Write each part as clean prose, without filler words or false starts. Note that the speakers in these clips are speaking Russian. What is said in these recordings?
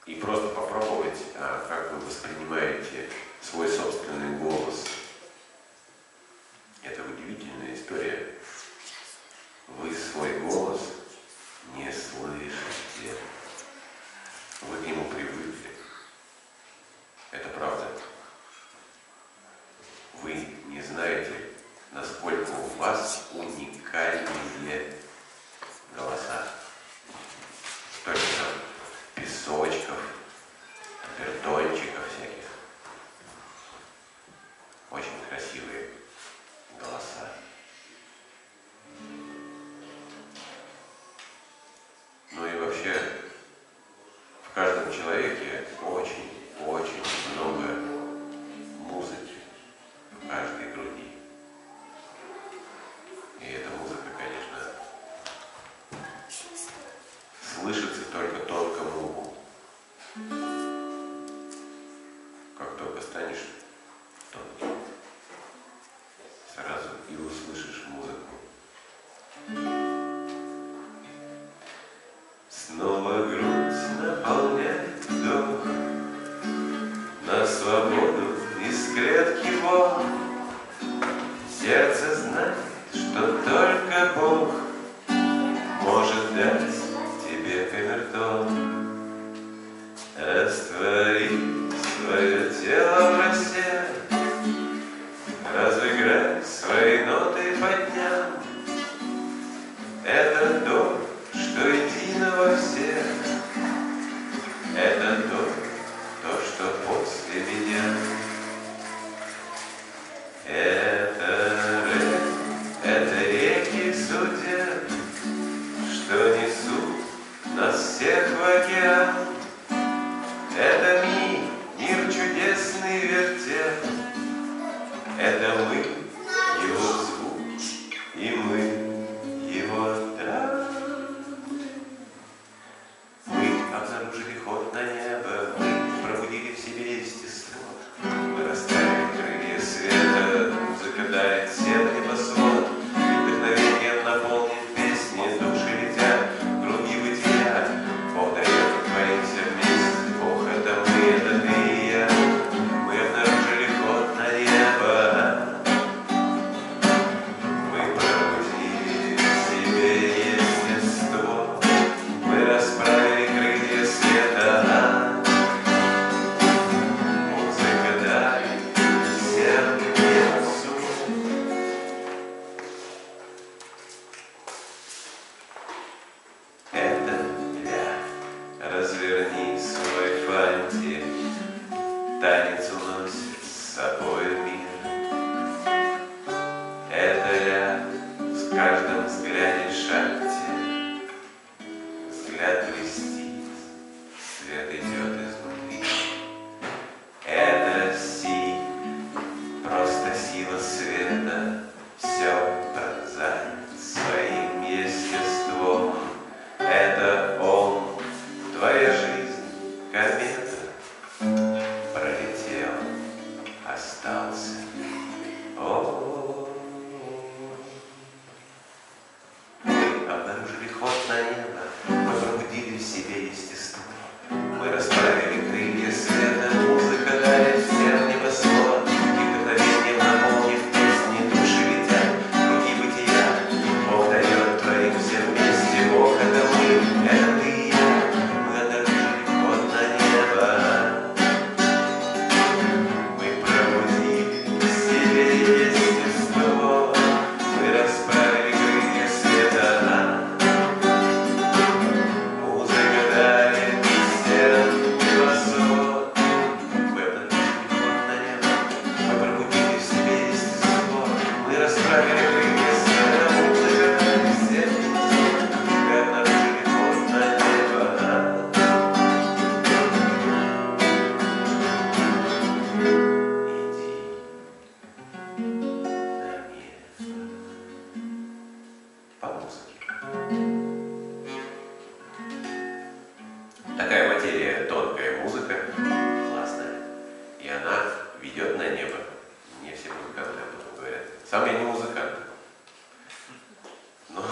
и просто попробовать, как вы воспринимаете свой собственный голос. Это удивительная история. Вы свой голос не слышите. Вы к нему привыкли. Это правда. Вы не знаете, насколько у вас уникальные голоса. Только там песочков, бертончиков всяких. Очень красивые голоса. Ну и вообще, в каждом человеке очень много музыки в каждой груди. И эта музыка, конечно, слышится только тонкому уху. Как только станешь тонким, сразу и услышишь музыку. Снова грудь наполняет вдох, на свободу из клетки вон. Сердце знает, что только Бог может дать тебе камертон. Раствори свое тело в росе, разыграй свои ноты по дням. Это то, что едино во всех. Это то, что после меня. Это реки судеб, что несут нас всех в океан. Это мир чудесный вертеп. Это мы, его звук, и мы, его драм. Мы обнаружили ход на небо, мы пробудили в себе естество. Мы расставили крылья света, музыка дарит всем небосвод. И вдохновением наполнит песни, души летят, круги бытия. Бог дает, творимся вместе, Бог это мы, это ты и я. Мы обнаружили ход на небо. Мы пробудили в себе естество. Мы расправили крылья света. Музыка дарит всем небосу. Это я. Разверни свой фантик. Танец уносит с собой мир. Это я в каждом взгляде шахте. Взгляд блестит, свет идет изнутри. Это просто сила света. Все пронзает своим естеством. Это он, твоя жизнь, комета. Пролетел, остался. О, мы обнаружили ход на небо. Мы пробудили в себе естество. Мы расправили крылья света. Музыка дарит всем небосвод. И вдохновением наполнив песни, души летят, круги бытия. Бог дает, творимся вместе. Бог это мы, это ты и я. Мы обнаружили ход на небо. Мы пробудили в себе естество. Мы расправили крылья света. Музыка дарит всем небосвод. Мы обнаружили ход на небо. Мы пробудили в себе естество. Мы расправили крылья света. Музыка дарит всем небосвод. Мы обнаружили ход на небо. Иди на небо. По музыке. Такая материя, тонкая музыка, классная. И она ведет на небо. Не все музыканты об этом говорят. Сам я не музыкант. Но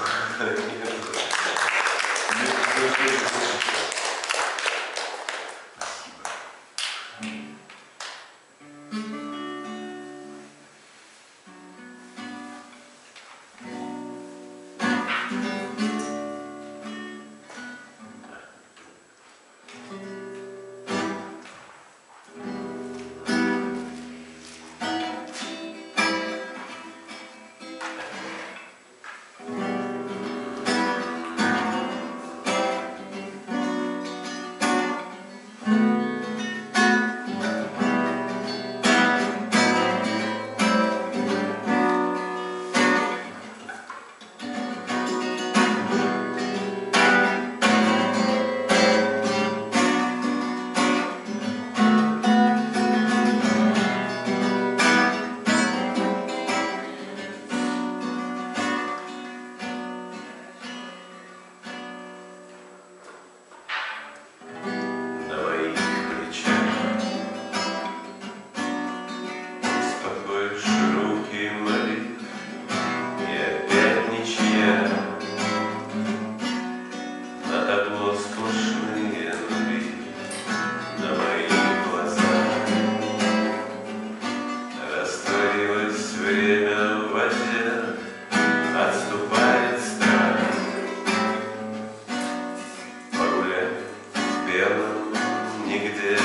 белом нигде.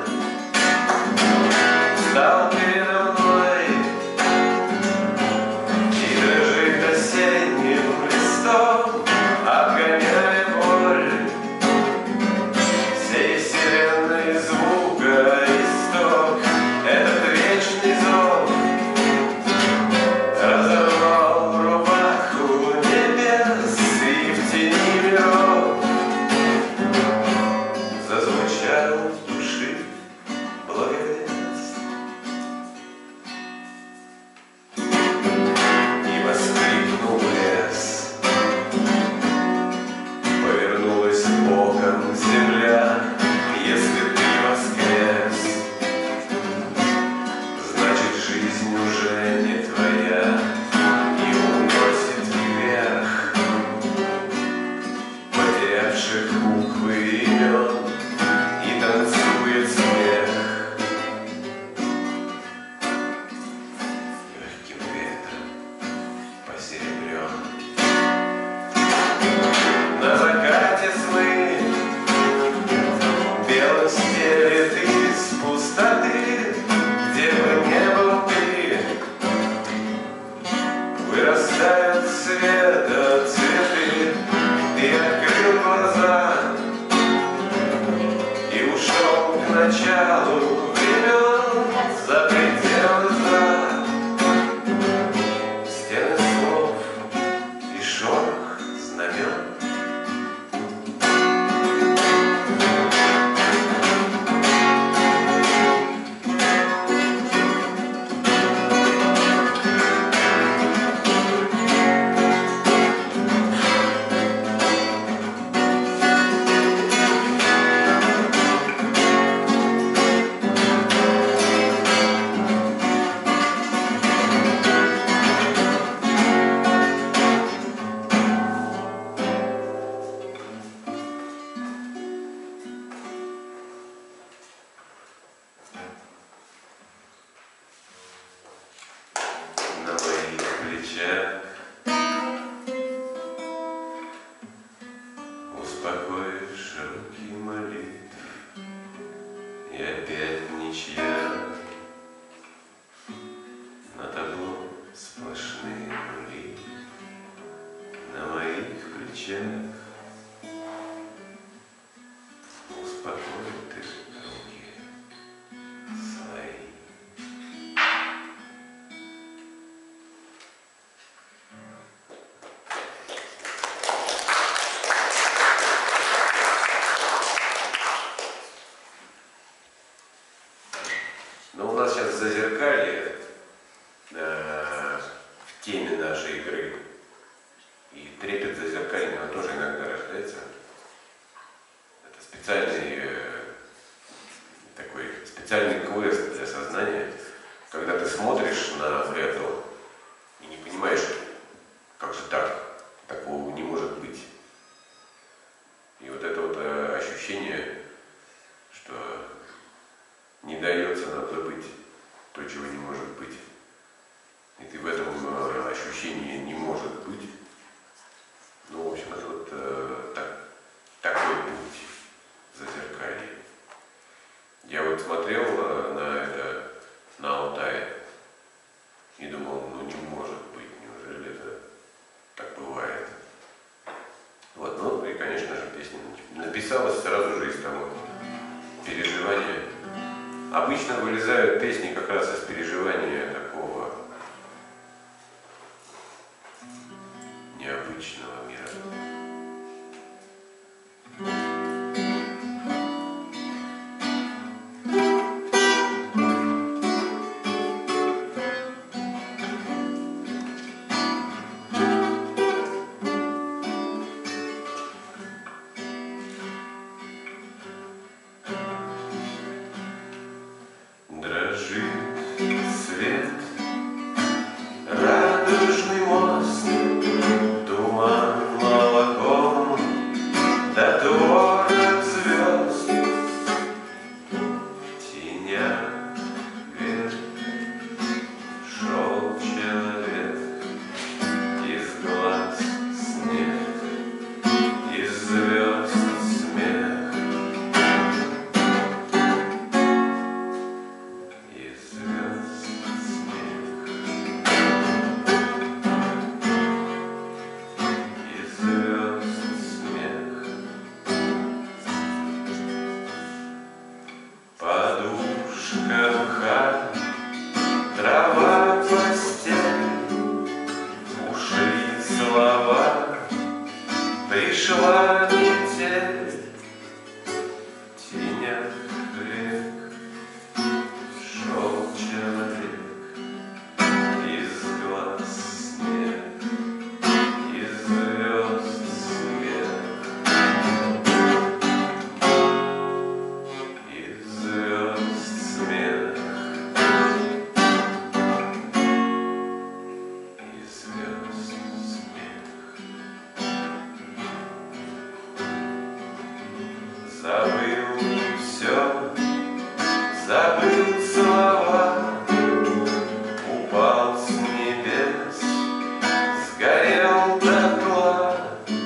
Стал передо мной и дрожит осенним листом, отгоняя боль всей вселенной звука исток. Этот вечный зов разорвал рубаху небес, и в тени миров зазвучал в души благовест. И воскликнул лес, повернулась боком земля. Если ты воскрес, значит жизнь уже не твоя, и уносит вверх потерявших буквы имен, и танцует смех. Легким ветром посеребрен. На закате сны белым стелет из пустоты, где бы не был ты, вырастают света цветы. Ты открыл глаза и ушел к началу времен, за пределы зла. Стены слов и шорох знамен. На моих плечах успокоишь руки молитв, и опять ничья. На табло сплошные нули. На моих плечах успокоит их руки свои. Но у нас сейчас зазеркалье в теме нашей игры. И трепет зазеркального тоже иногда рождается. Это специальный квест для сознания, когда ты смотришь на это и не понимаешь, как же так, такого не может быть. И вот это вот ощущение, что не дается нам забыть то, чего не может быть. И ты в этом ощущении не может быть. Ну, в общем, это вот такой путь зазеркалья. Я вот смотрел на Алтае и думал, ну не может быть, неужели это так бывает. Вот, ну и, конечно же, песня написалась сразу же из того переживания. Обычно вылезают песни как раз из переживания такого необычного мира. Дрожит свет Забыл все, забыл слова, упал с небес, сгорел дотла,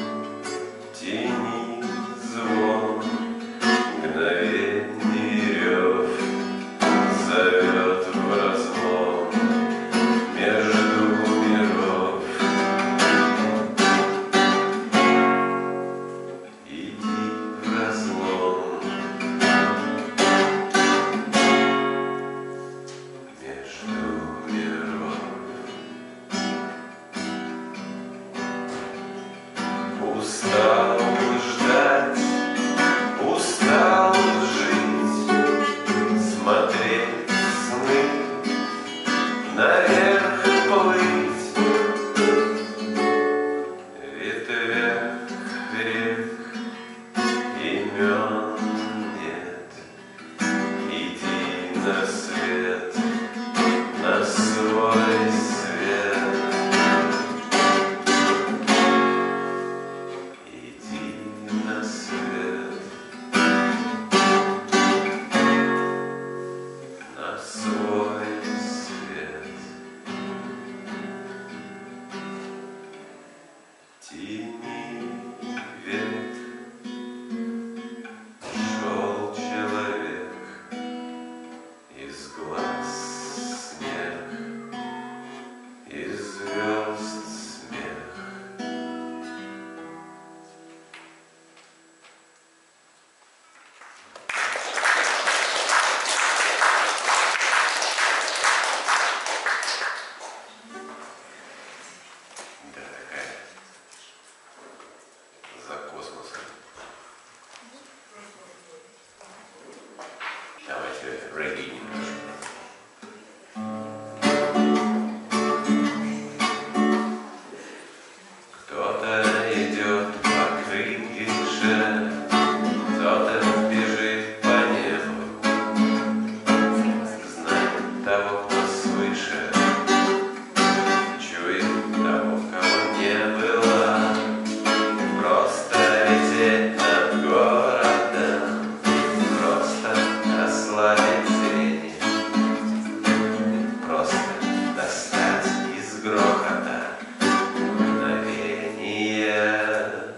тени звон, мгновенный рев зовет в разлом между миров. Иди в разлом между миров. Устал ждать, устал жить, смотреть сны, наверх плыть, ветвях рек имен нет. Иди на свет, на свой свет. Иди на свет, на свой свет. Тени век шел человек, из глаз снег, из звезд смех. Да, такая за космосом. Давайте регги немножко. Кто-то идет по крыше, кто-то бежит по небу, знает того, кто свыше, чует того, кого не было. Просто лететь над городом, просто ослабить зрение, просто достать из грохота мгновение.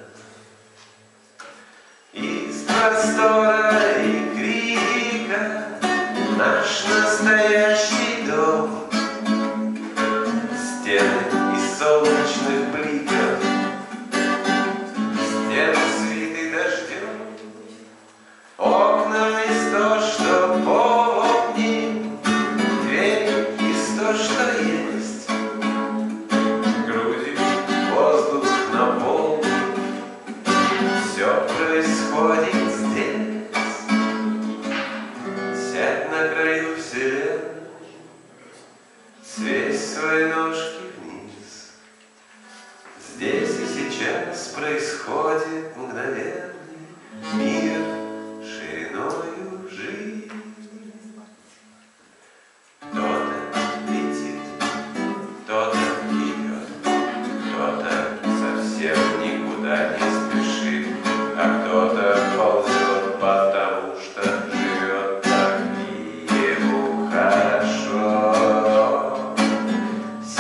Из простора и крика наш настоящий дом, стены из солнечных бликов, стены свиты дождем, окна из то, что помним, дверь из то, что есть, грудью воздух наполнен, все происходит здесь. Сядь на краю вселенной, свесь свои ножки вниз. Здесь и сейчас происходит мгновенный мир шириною в жизнь. Кто-то летит, кто-то идет, кто-то совсем никуда не спешит, а кто-то ползет, потому что живет так и ему хорошо.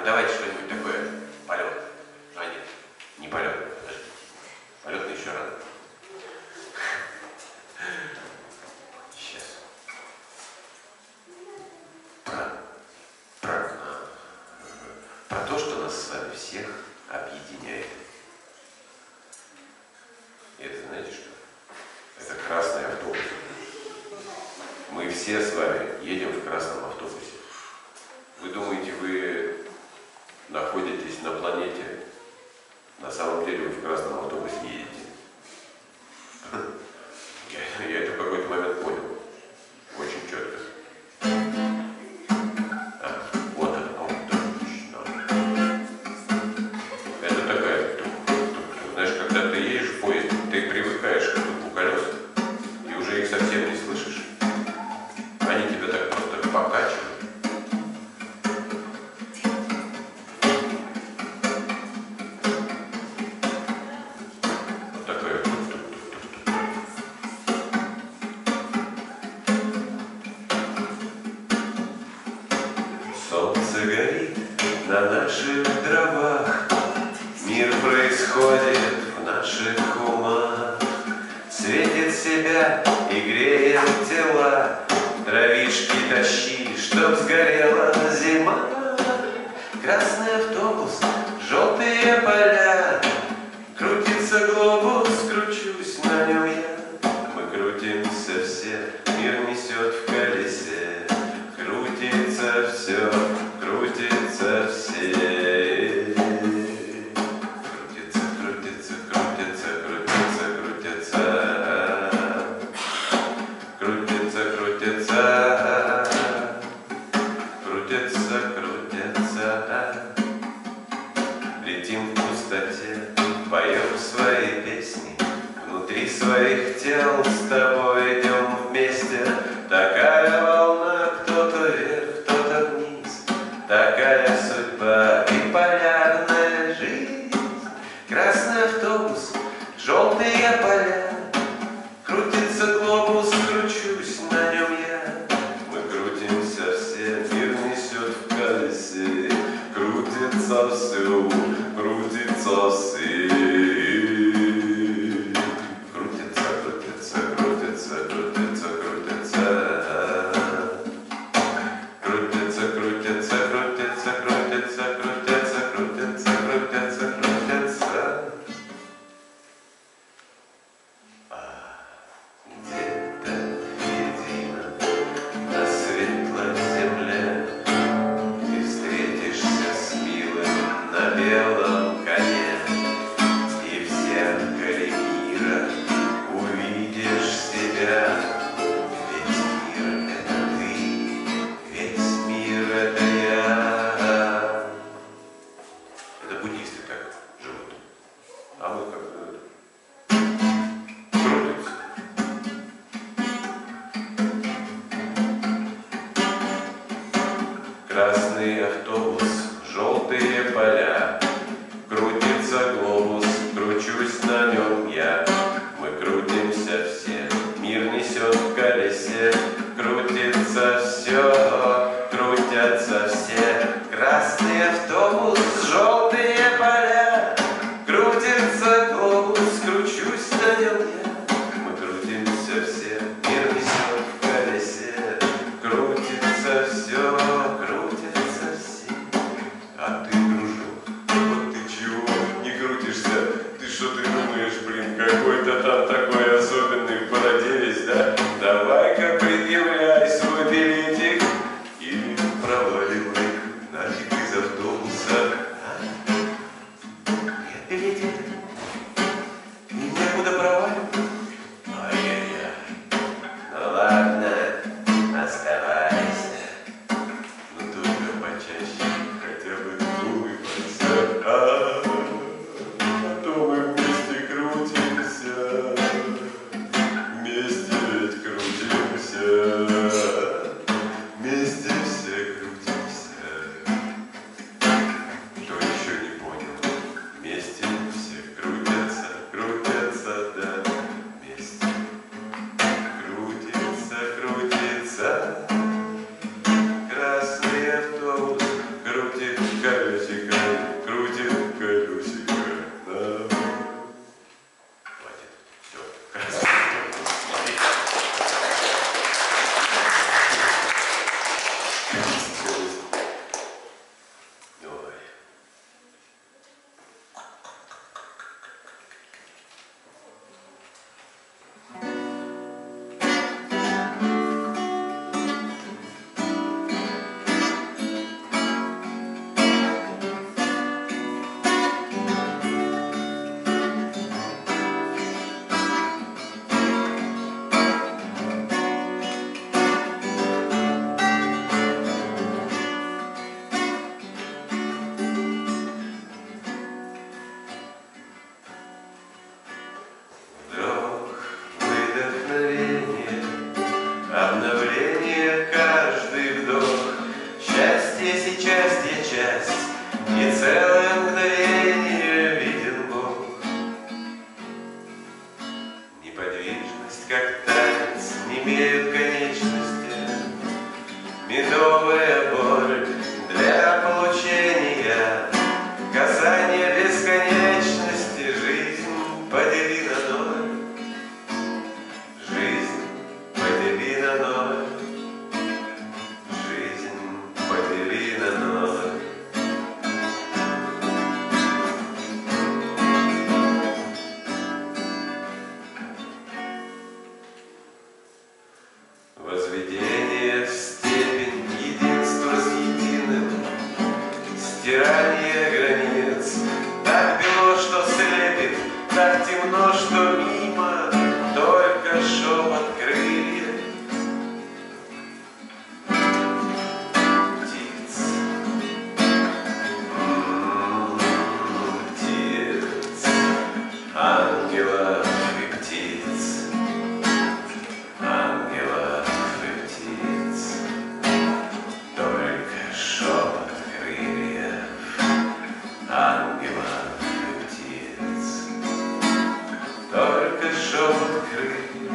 давайте что-нибудь такое. Полет. А нет, не полет. Подождите. Полет еще рано. Сейчас. Про то, что нас с вами всех объединяет. И это знаете что? Это красный автобус. Мы все с вами едем в красном автобусе. Вы думаете, вы находитесь на планете? На самом деле вы в красном автобусе едете. Я это в какой-то момент понял. Очень четко. Вот это, точно. Это такая, знаешь, когда ты едешь в поезде, ты привыкаешь к стуку колес, и уже их совсем не слышишь. Они тебя так просто покачивают. Вот такое. Солнце горит на наших дровах, мир происходит в наших умах, светит себя и греет тела, дровишки тащи, чтоб сгорела зима. Красный автобус, желтые поля, крутится глобус, кручусь на нем я. Мы крутимся все, мир несет в колесе, крутится все, крутится все. Крутится, крутится, крутится, крутится, крутится. Крутится, крутится. Крутится, крутится. Летим в пустоте, поем свои песни, внутри своих тел с тобой идем вместе. Такая волна, кто-то вверх, кто-то вниз, такая судьба и полярная жизнь. Красный автобус, желтые поля, крутится глобус, кручусь на нем я. Мы крутимся все, мир несет в колесе, крутится все, крутится все. Крутится, крутится, крутится, крутится, крутится. Крутится, крутится, крутится, крутится, крутится, крутится, крутится, крутится. Где-то едино на светлой земле ты встретишься с милым на белом коне, и в зеркале мира увидишь себя. Весь мир — это ты, весь мир — это я. Это буддисты так живут, а мы как крутимся. Красный автобус, желтые поля, крутится глобус, кручусь на нем я. Мы крутимся все, мир несет в колесе, крутится все, крутятся все. Красный автобус, желтые поля, крутится глобус, кручусь на нем я. Мы крутимся все, мир несет в колесе, крутится все, крутятся все. А ты, дружок, вот ты чего не крутишься? Ты что ты думаешь, блин, какой-то там такой особенный в бороде весь, да? Давай-ка предъявляй свой билетик или проваливай нафиг из автобуса. Счастье сейчас я часть, и целое мгновение виден Бог. Неподвижность, как танец, не имеют конечности. Медовая боль для получения, касание бесконечности. Жизнь подели на ноль, жизнь подели на ноль, жизнь подели на ноль. Возведение в степень единства с единым, стирание границ. Так бело, что слепит, так темно, что мимо, только шепот крыльев птиц. Птиц, ангелов и птиц, ангелов и птиц, только шепот крыльев, ангелов и птиц, только шепот крыльев,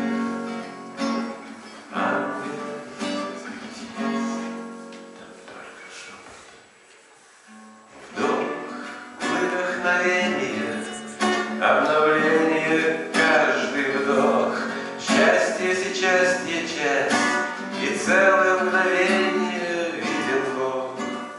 ангелов и птиц, только шепот. Вдох, вдохновение, обновление, каждый вдох. Счастье сейчас я часть, и целое мгновение виден Бог.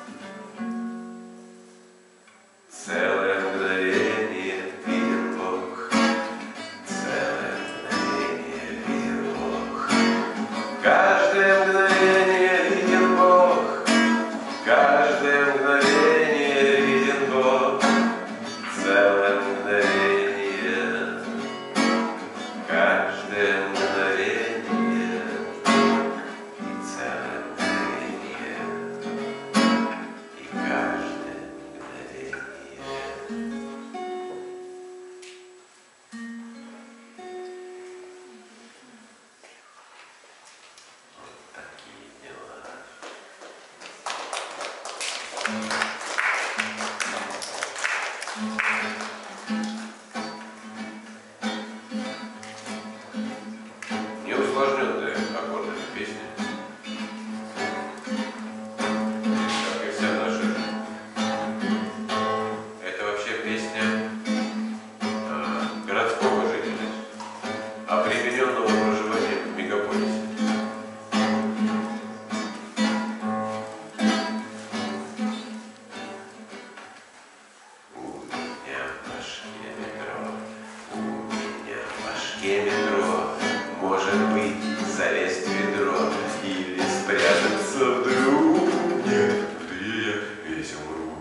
Целое мгновение виден Бог, целое мгновение виден Бог. Каждое мгновение виден Бог, каждое мгновение виден Бог. Целое мгновение, каждое мгновение, и целое мгновение, и каждое мгновение. Вот такие дела. Неусложненные аккорды песни, как и вся наша жизнь. Это вообще песня городского жителя, обремененного проживанием в мегаполисе. У меня в башке метро, у меня в башке метро. Может быть, залезть в ведро или спрятаться вдруг. Нет, внутри я весь умру.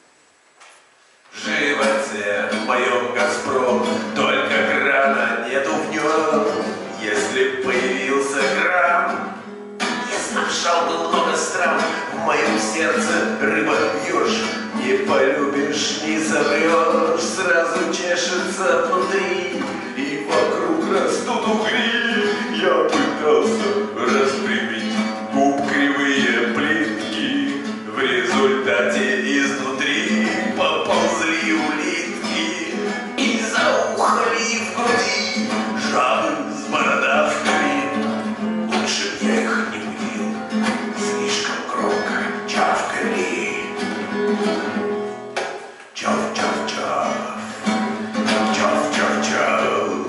В животе в моем Газпром, только крана нету в нем. Если б появился грамм, я снабжал бы много стран. В моем сердце рыба бьешь, не полюбишь, не соврешь. Сразу чешется внутри, и вокруг растут угри. Я пытался распрямить губ кривые плитки, в результате изнутри поползли улитки и заухали в груди жабы с бородавками. Лучше б я их не будил, слишком громко чавкали. Чав-чав-чав, чав-чав-чав,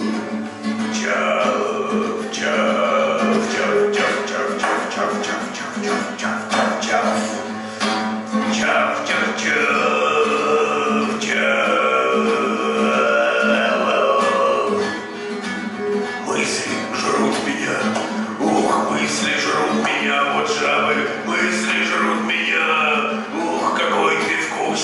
мысли жрут меня, ух, мысли жрут меня, вот жабы, мысли жрут меня, ух, какой ты вкус.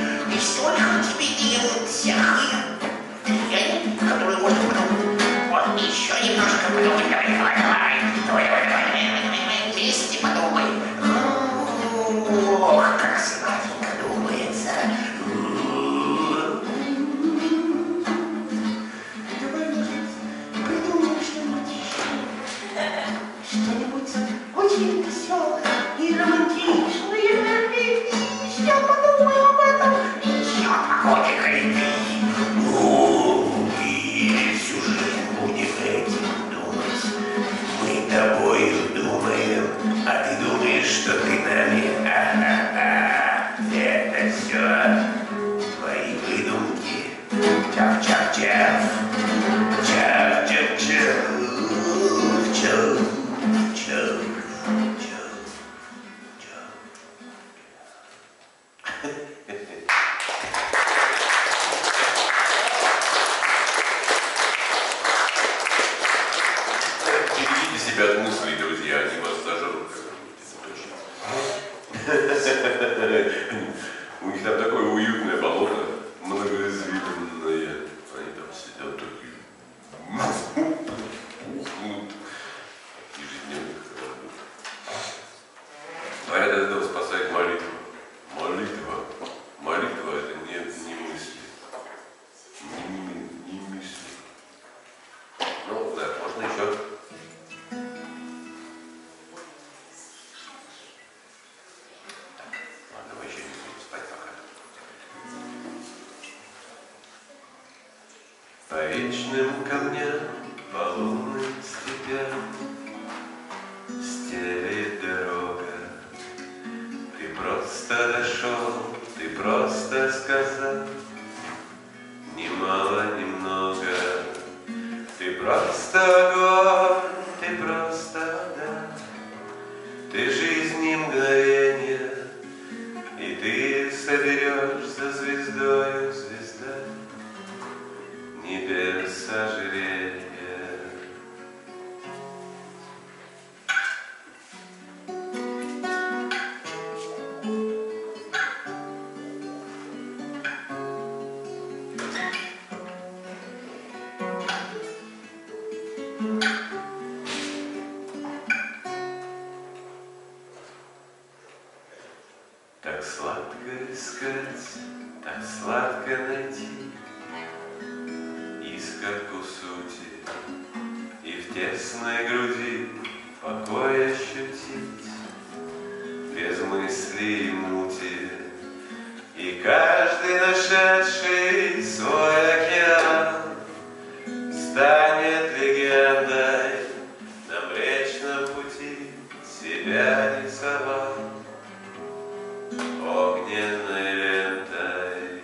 И столько тебе делают всяких движений, которые можно подумать. Вот еще немножко подумать. Давай, вместе подумай. Ох, как сразу подумается. Давай, может, придумаем что-нибудь еще. Что-нибудь очень веселое и романтичное. Еще подумаем об этом. Еще какой-то кайфи. Ну, и сюжет будем этим думать. Мы тобою думаем, а ты думаешь, что ты нами. Это все твои выдумки. Чав-чав-чав. Чав-чав-чав. Чав. Чав. Чав. Чав. Берегите себя от мыслей, друзья, они вас зажрут, когда будете точно. У них там такое уютное болото, многоизведанное. Они там сидят такие. Ежедневно работают. Говорят, от этого спасает молитва. Молитва это не мысли. Не мысли. Ну, да, можно еще. По вечным камням, по лунным степям стелит дорога. Ты просто дошел, ты просто сказал, ни мало, ни много. Ты просто огонь, ты просто вода. Ты жизнь и мгновенье, и ты соберешь за звездою звезда. Небес ожерелья. Так сладко искать, так сладко найти искорку сути и в тесной груди покой ощутить, без мысли и мути. И каждый нашедший свой океан станет легендой на Млечном пути, себя рисовал огненной лентой.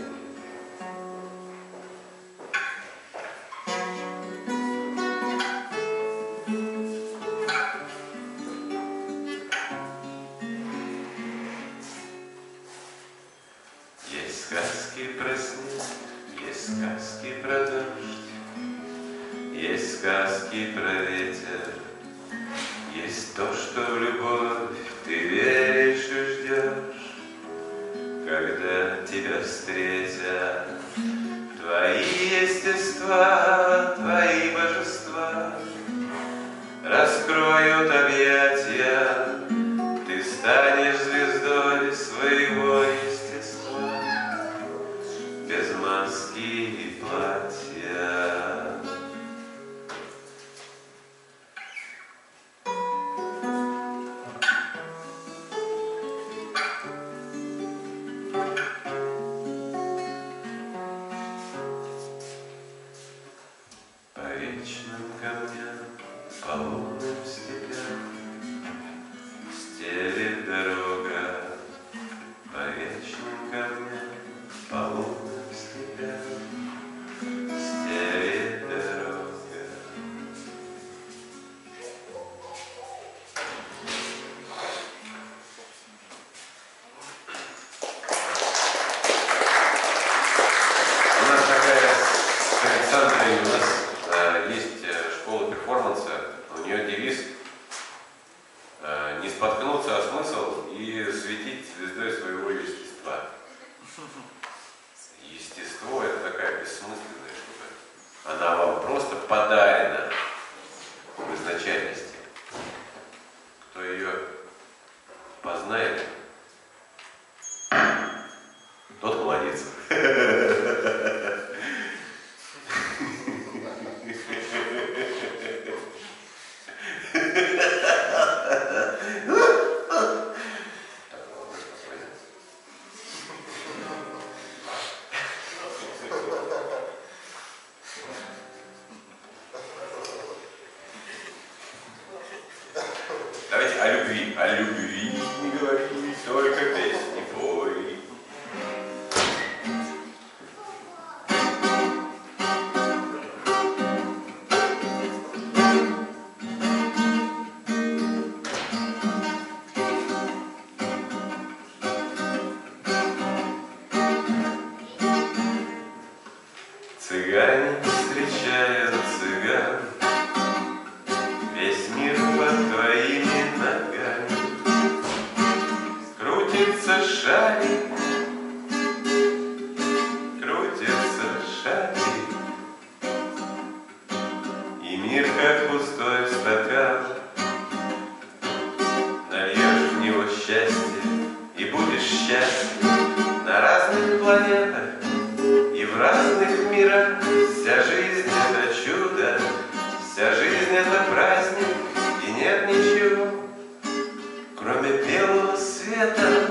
Есть сказки про снег, есть сказки про дождь, есть сказки про ветер, есть то, что в любовь ты веришь и ждешь, когда тебя встретят твои естества, твои божества раскроют объятия, ты станешь звездой своего естества, без маски и платья. По вечным камням, по лунным степям стелит дорога. По вечным камням, по лунным степям стелит совпадает в изначальности. Кто ее познает, тот молодец. Давайте о любви не говори, только песни пой. Цыгане встречают цыган, весь мир под твоими ногами. Крутится шарик, и мир как пустой стакан. Нальешь в него счастье и будешь счастлив на разных планетах и в разных мирах. Вся жизнь это чудо, вся жизнь это праздник, и нет ничего, кроме белого света,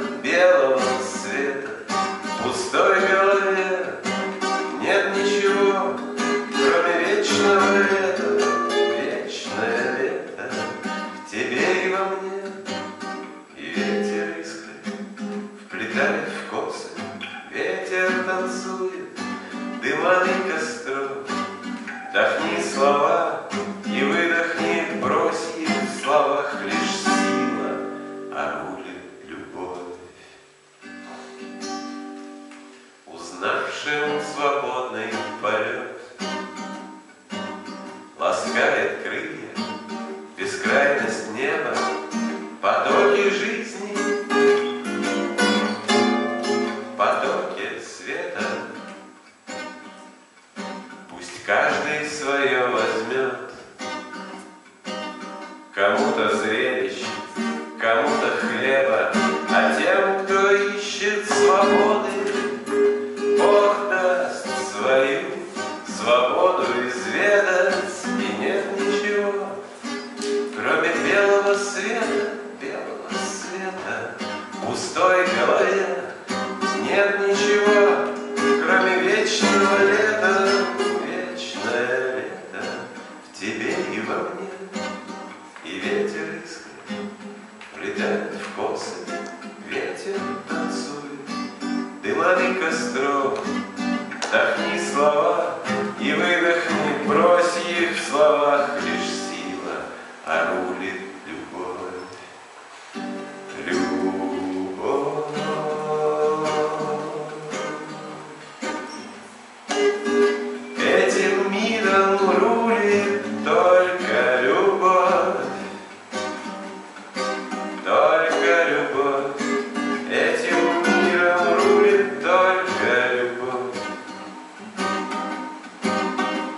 в пустой голове. Нет ничего, кроме вечного лета, вечное лето в тебе и во мне. И ветер искры вплетает в косы, ветер танцует, дымами костров. Вдохни слова и выдохни, брось их, в словах лишь сила, а рулит любовь. Узнавшим свободный полет ласкает крылья, бескрайность неба, потоки жизни, потоки света. Пусть каждый свое возьмет, кому-то зрелищ, кому-то хлеба, а тем, кто ищет свободы, Бог даст свою свободу изведать. И нет ничего, кроме белого света, в пустой голове. Нет ничего, кроме вечного лета, вечное лето в тебе и во мне. И ветер искры влетает в косы, ветер танцует, дымами костров. Вдохни слова и выдохни, брось их, в словах лишь сила, а рулит любовь. Любовь. Этим миром рулит только любовь, только любовь. Этим миром рулит только любовь.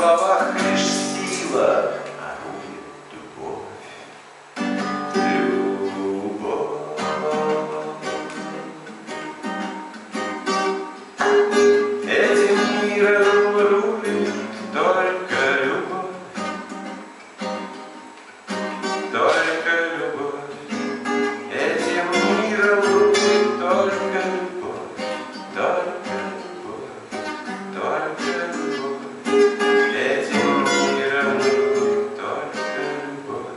словах лишь сила, а будет любовь, любовь. Этим миром рулит только любовь, только любовь. Этим миром рулит только любовь, только любовь, только любовь. Этим миром рулит только любовь.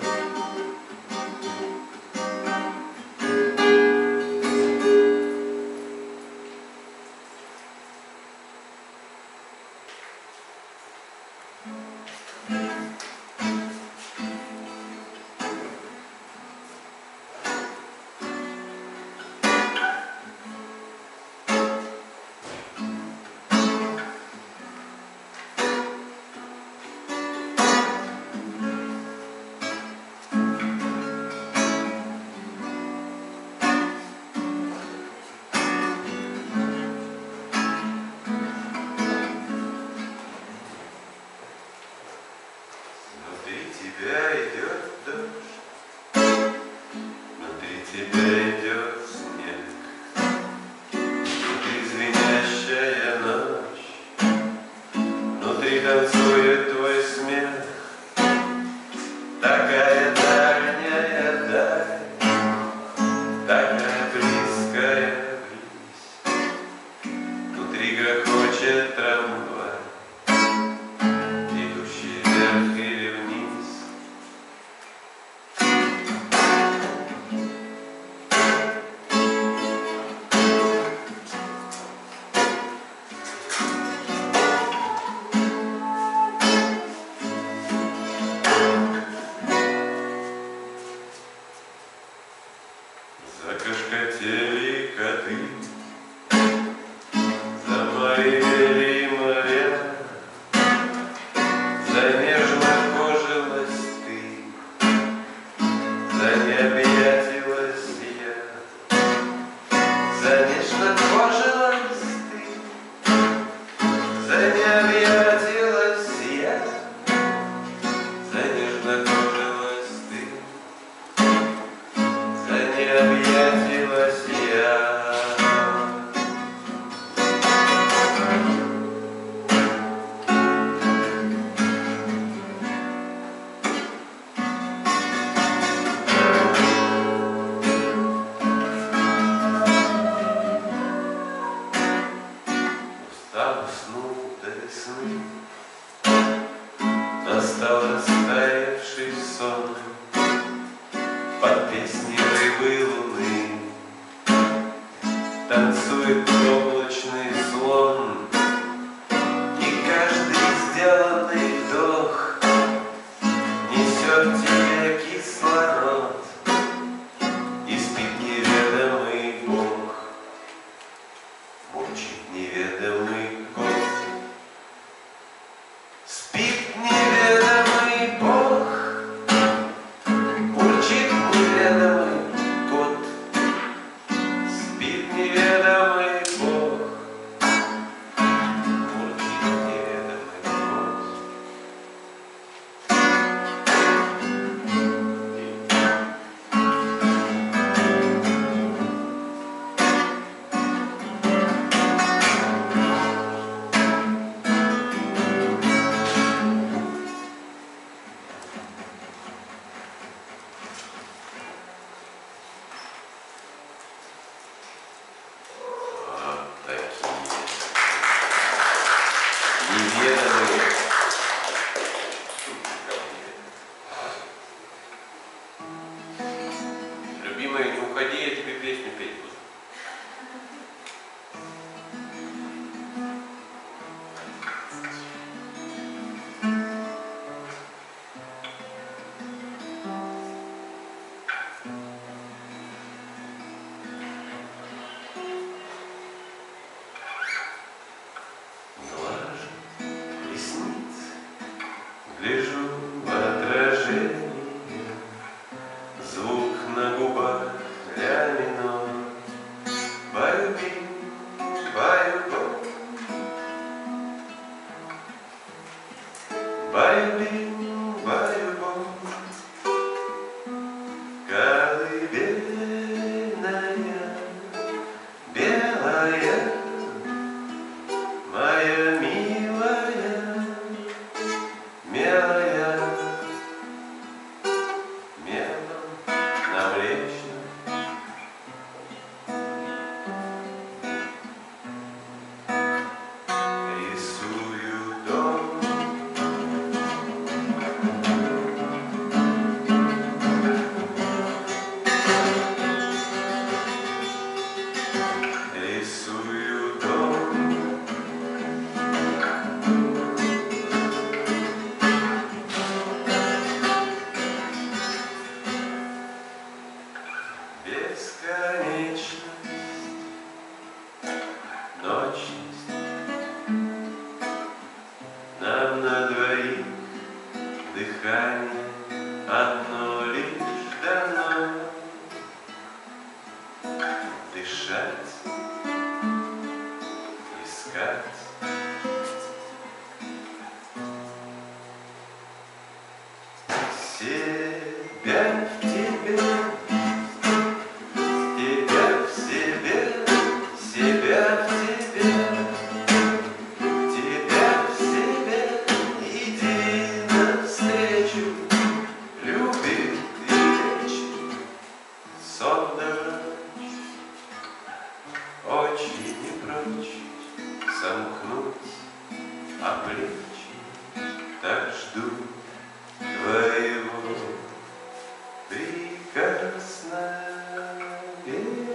Внутри тебя идет дождь, внутри тебя идет снег, внутри звенящая ночь, внутри танцует твой смех. Такая дальняя даль, такая близкая близь, внутри грохочет трамвай, идущий вверх или вниз. Закашкотели коты, заморели моря, за нежно-кожилась ты, за необъятилась я, за нежно-кожилась ты, за необъятилась я, за нежно-кожилась ты, за необъятилась я. Устал уснуть до весны, настал растаявший сон под песни рыбы луны. Танцует облачный слон, и каждый сделанный вдох несет тебе кислород, и спит неведомый Бог, мучит неведомый кот. Спит неведомый Бог, мучит неведомый кот. Спит неведомый Бог, мучит неведомый кот. Вот такие неведомые. Любимая, не уходи, я тебе песню петь буду. Глажу ресницы, гляжу в отражение, звук на губах ля минор. Полюби, полюбовь. прочь, сомкнуть, облегчить, так жду твоего прикосновения.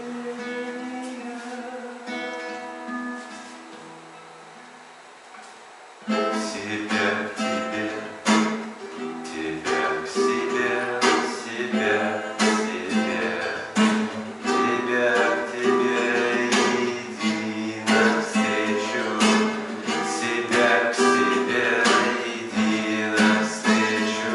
Себя к тебе, тебя к себе, себя к себе, тебя к тебе, иди навстречу, себя к себе, иди навстречу.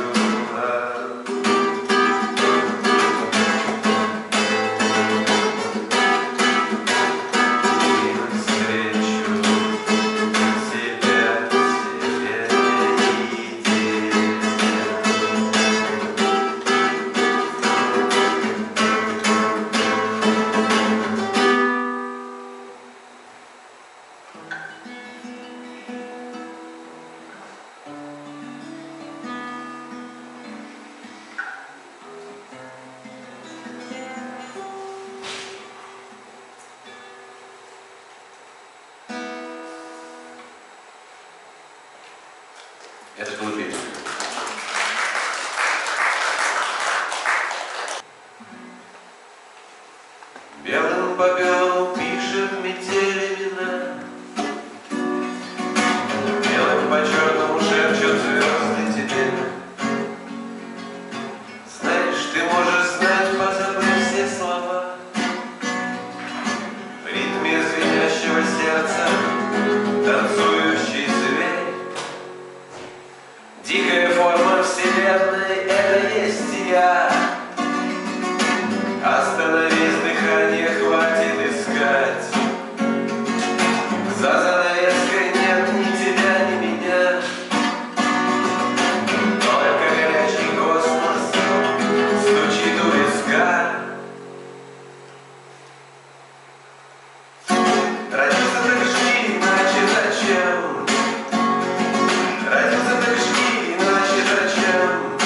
Это колыбель. Белым по белому пишет метель имена, белым по черному шепчут звезды тебе. Знаешь, ты можешь знать, позабыв все слова, в ритме звенящего сердца танцующий зверь. Дикая форма вселенной — это есть я. Остановись, дыхание хватит искать. За занавеской нет ни тебя, ни меня. Только горячий космос стучит у виска. Родился так жди, иначе зачем? Родился так жди, иначе зачем?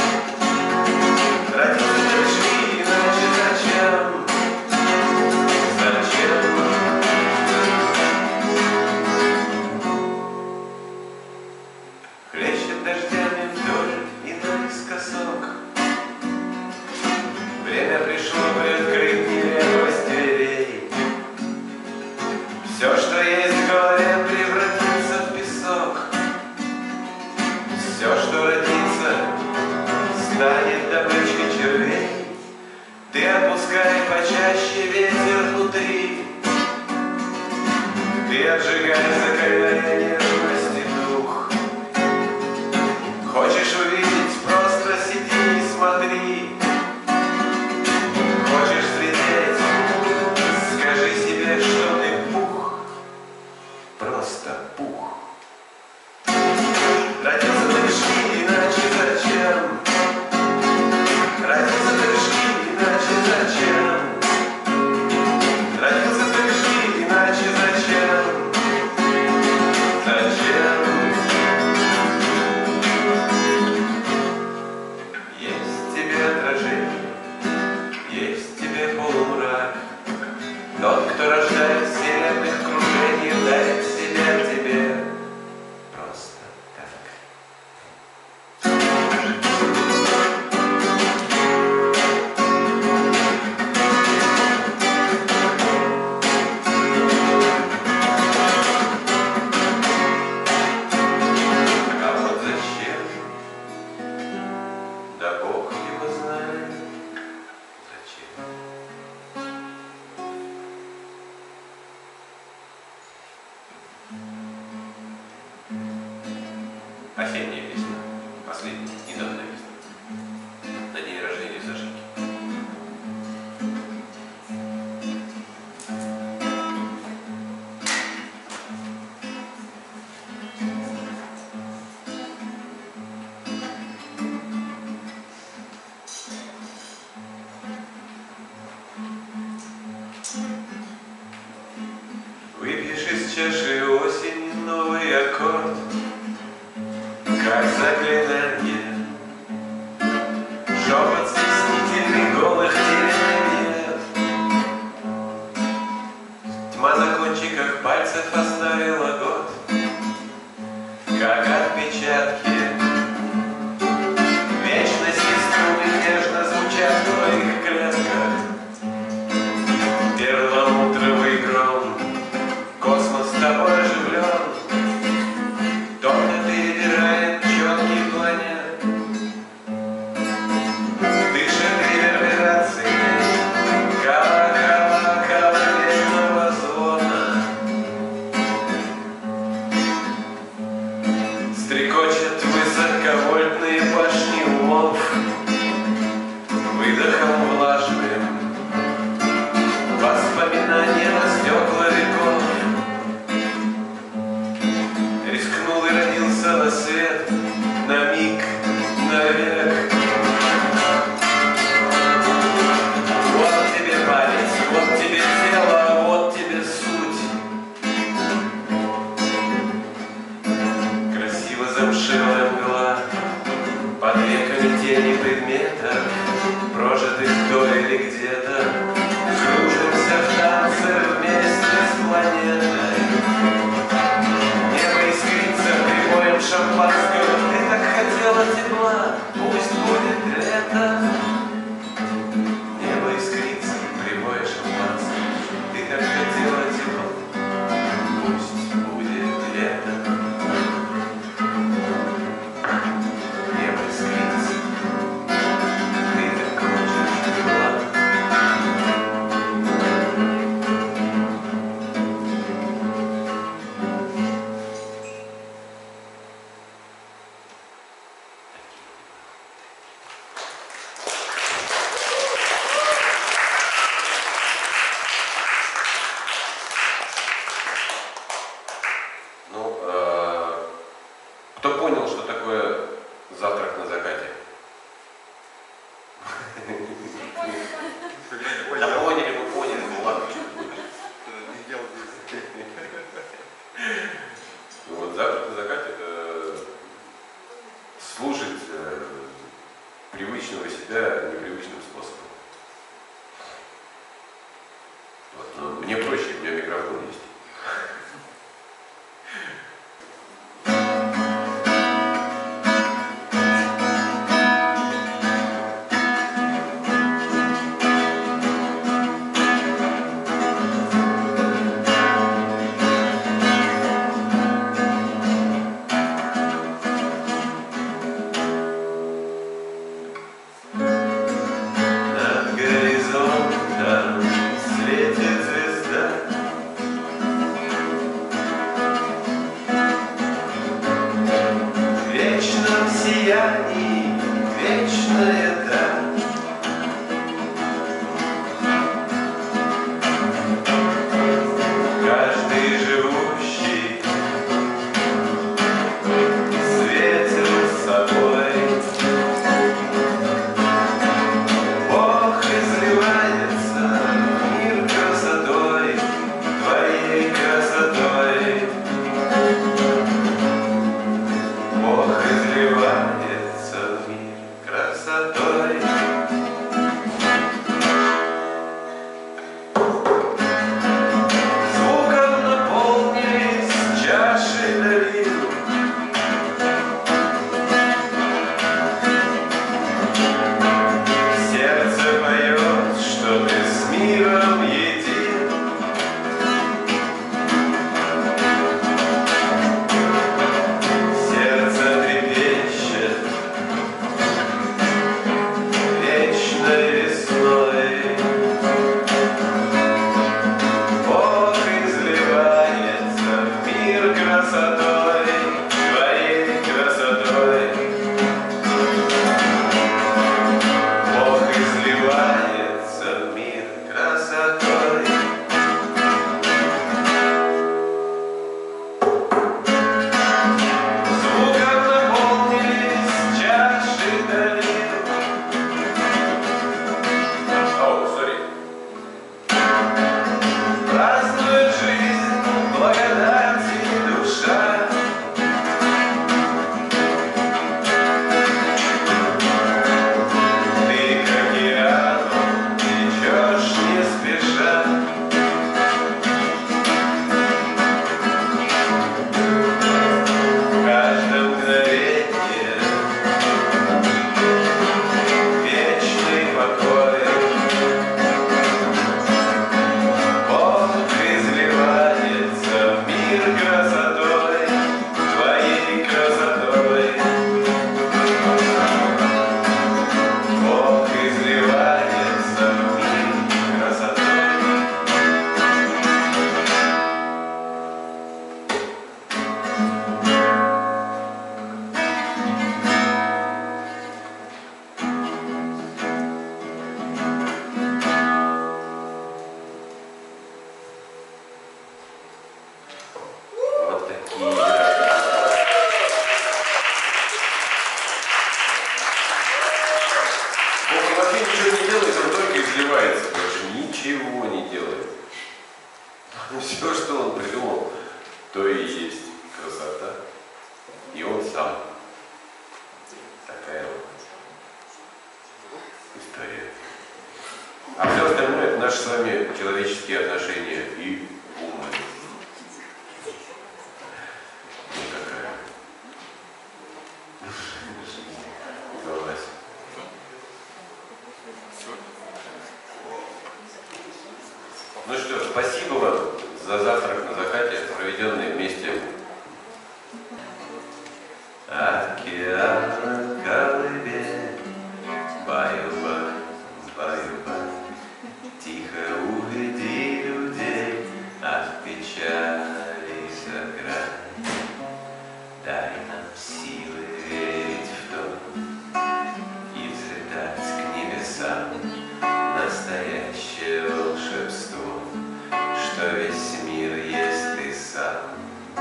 Родился так жди, иначе зачем? Зачем? Хлещет дождями вдоль и наискосок. Время пришло приоткрыть нелепость дверей. Все, что есть в голове, превратится в песок. Все, что родится, станет добычей червей. Ты отпускай почаще ветер внутри. Ты отжигай, закаляя нежности дух. Хочешь увидеть, просто сиди и смотри. Хочешь взлететь, скажи себе, что ты пух. Просто пух. Родился так жди, иначе зачем? Родился так жди, иначе зачем? Родился так жди, иначе зачем? Зачем? Есть тебе отражение, есть тебе полумрак. Тот, кто рождает вселенных кружений, дарит себя тебе просто так. А вот зачем? Да Бог его знает. Зачем? Осенняя весна. Последняя, недавняя весна. На день рождения Сашеньки. Выпьешь из чаши осени новый аккорд, как заклинание. Шепот стеснительный голых деревьев. Тьма закончится. кончиках пальцев оставила год, как отпечатки. Вечности струны нежно звучат в твоих клетках. Перламутровый гром, космос с тобой оживлен, тонко перебирает четкий планет. Дышит реверберацией колыбельного звона. Стрекочет высоковольтные башни умов выдохом влажным. Воспоминания на стекла веков. Рискнул и родился на свет, на миг, навек. Вот тебе палец, вот тебе тело, вот тебе суть. Красиво замшелая мгла, под веками тени предметов, прожитых до или где-то. Кружимся в танце вместе с планетой. Небо искрится прибоем шампанского. Ты так хотела тепла, пусть будет лето. Небо искрится прибоем шампанского. Ты так хотела тепла, пусть будет лето. Небо искрится, ты так хочешь тепла. Кто понял, что такое завтрак на закате? Да поняли, вы поняли, ну ладно. Вот завтрак на закате — это слушать привычного себя непривычным способом. Вот, но мне проще, у меня микрофон есть. Сиянии вечная даль. Каждый живущий светил собой. Бог изливается в мир красотой, твоей красотой. Бог изливается в мир красотой. то, что он придумал, то и есть красота. И он сам. Такая вот история. А все остальное — это наши с вами человеческие отношения и умы. Никакая. Согласен. Ну что, спасибо вам за завтрак на закате, проведенный вместе. Океан, колыбель, баю-бай, баю-бай, тихо уведи людей от печали за край. Дай нам силы верить в то и взлетать к небесам. Настоящее волшебство, что весь мир есть ты сам.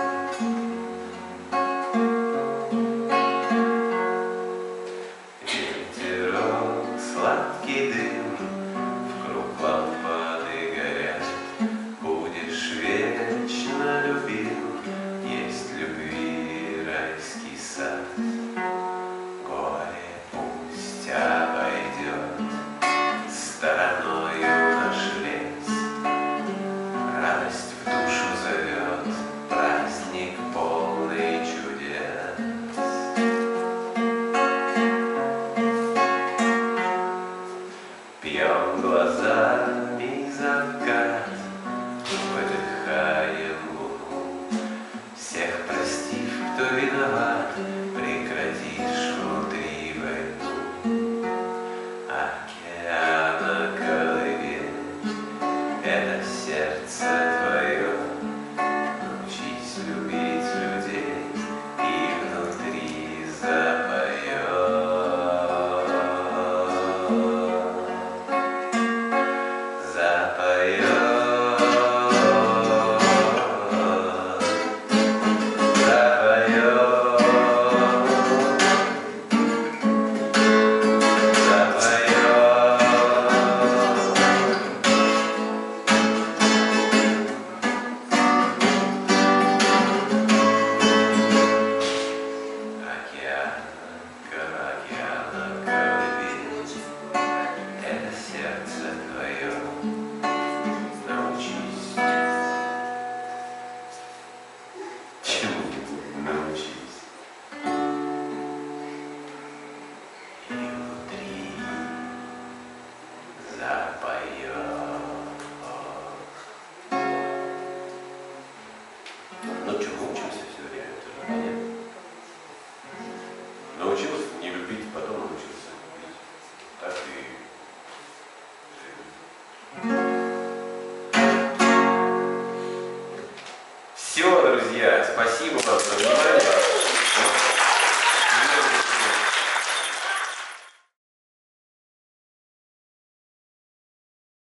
Ветерок, сладкий дым, вкруг лампады горят. Будешь вечно любим, есть любви райский сад. Горе пусть обойдет стороною наш лес, радость в душу зовет, праздник полный чудес. Пьем глазами закат, выдыхаем луну, всех простив, кто виноват, прекратишь внутри войну. Океана колыбель, это сердце твое, научись любить людей и внутри запоет. Запоет. Ну что, мы учимся все время, это же понятно. Научился не любить, потом научился любить. Так и жизнь. Все, друзья, спасибо вам за внимание.